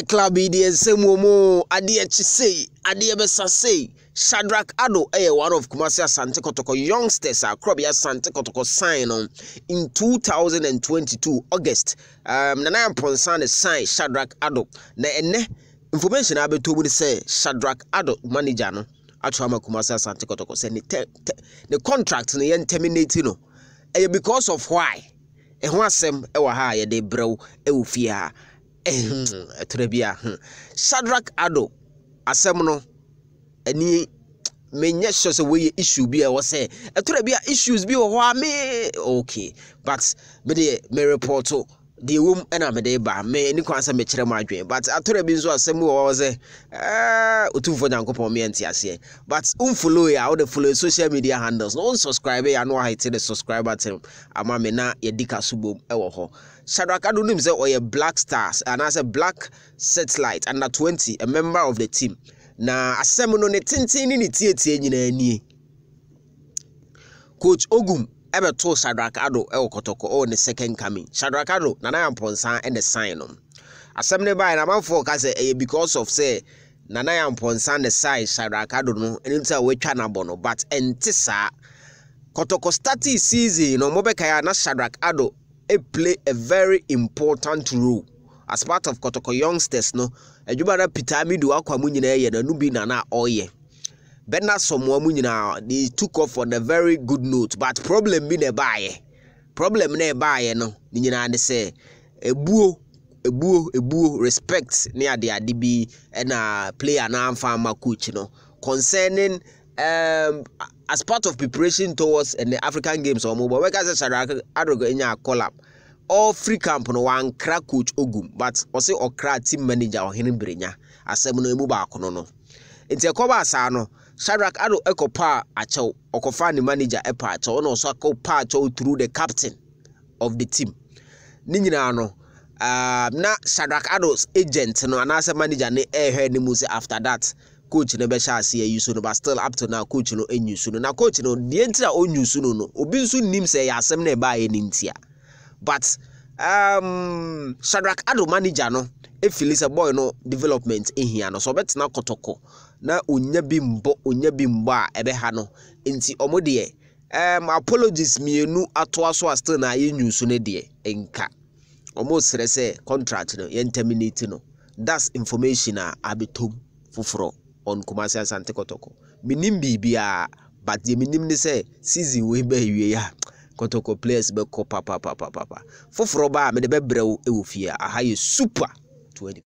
Aye club the same mo ade say ade besa say Shadarack Addo one of Kumasi Asante Kotoko youngsters Krobia Asante Kotoko sign on in 2022 August. Yaw Amponsah sign Shadarack Addo. Na ene information abeto mu say Shadarack Addo manager no atwama Kumasi Asante Kotoko say the contract no yen terminate no. Because of why? Ho asem wa ha ye de brew e fie ha. Trebia Shadarack Addo asem no any menye sure say we issue bi e wo say trebia issues bi wo me okay but me report the wom na me dey ba me ni kwan say me kire ma adwen but atrebi nso asem wo say otumfo nyankopon me enti ase but follow ya all the follow social media handles no subscribe ya no hit the subscribe button ama me na ye dika subom e wo ho Shadarack Addo nim say oye Black Stars and as a Black Satellite under 20 a member of the team na asem no ne tintin ni tietie nyina nie Coach Ogum ebe to Shadarack Addo Kotoko the second coming Shadarack Addo Yaw Amponsah and the sign on asem ne by na manfo ka say because of say Yaw Amponsah the sign Shadarack Addo no enta we twa na bono but enti sa Kotoko starting season no mobeka ya na Shadarack Addo play a very important role as part of Kotoko youngsters no adwuma na pitami do akwa mu nyina ye na nubi na oye Bena someone munyina they took off on a very good note but problem be ne baye no nyina ne say ebuo respect ne ade bi na player na amfa ma coach no concerning as part of preparation towards the African Games or mobile we say Shadarack Addo go nya collab all free camp no wan crack Coach Ogum but also okra team manager Ohene Brenya asem no emu ba akono no enti ekoba asa no Shadarack Addo ekopa achew okofa ni manager epa achew no so akopa achew through the captain of the team ni nyina no na Shadarack Addo's agent no anase manager ne ehwe ni mu say after that coach ne be sha se use no but still up to now coach no enyusu no na coach no de entira onyusu no obi nso nim say ya asem na e ba ye ni ntia but Shadarack Addo manager no feel is a boy no development in here no so betina Kotoko na onya bi mbo a ebe ha no enti omode apologies mienu atoa so still na ye nyusu ne de enka omo sere say contract no yen terminate no that's information abetom foforo on Kumasi Asante Kotoko minim bibia but the minim ne say season we be wie ya Kotoko players be ko papa foforo ba me de be brew e wo fie aha ye super 20